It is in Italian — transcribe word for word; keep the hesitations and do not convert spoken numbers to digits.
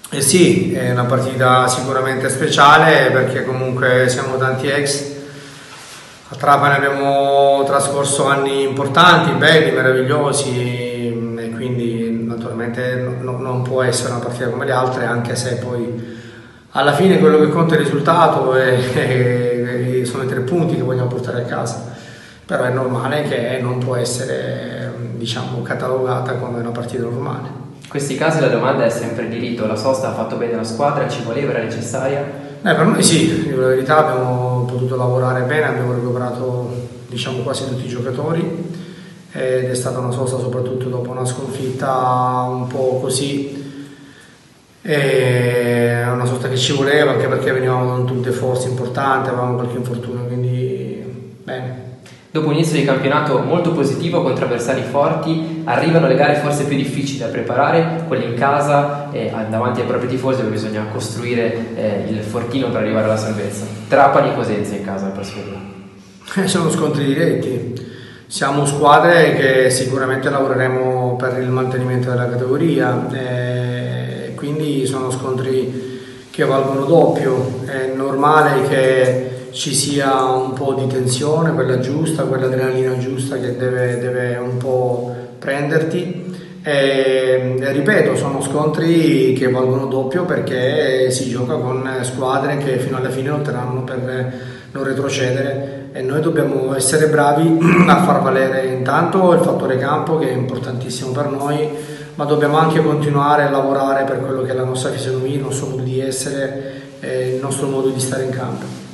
Eh sì, è una partita sicuramente speciale perché comunque siamo tanti ex. A Trapani abbiamo trascorso anni importanti, belli, meravigliosi e quindi naturalmente no- non può essere una partita come le altre, anche se poi alla fine quello che conta è il risultato e, e sono i tre punti che vogliamo portare a casa. Però è normale che non può essere, diciamo, catalogata come una partita normale. In questi casi la domanda è sempre di rito: la sosta ha fatto bene la squadra, ci voleva, era necessaria? Eh, per noi sì, dico la verità, abbiamo potuto lavorare bene, abbiamo recuperato, diciamo, quasi tutti i giocatori ed è stata una sosta soprattutto dopo una sconfitta un po' così. È una sosta che ci voleva anche perché venivamo da un tour de force importante, avevamo qualche infortunio, quindi bene. Dopo un inizio di campionato molto positivo contro avversari forti, arrivano le gare forse più difficili da preparare, quelle in casa, eh, davanti ai propri tifosi, dove bisogna costruire eh, il fortino per arrivare alla salvezza. Trapani e Cosenza in casa la prossima Eh, sono scontri diretti, siamo squadre che sicuramente lavoreremo per il mantenimento della categoria, eh, quindi sono scontri che valgono doppio. È normale che ci sia un po' di tensione, quella giusta, quell'adrenalina giusta che deve, deve un po' prenderti. E, ripeto, sono scontri che valgono doppio perché si gioca con squadre che fino alla fine lotteranno per non retrocedere e noi dobbiamo essere bravi a far valere intanto il fattore campo, che è importantissimo per noi, ma dobbiamo anche continuare a lavorare per quello che è la nostra fisionomia, il nostro modo di essere e il nostro modo di stare in campo.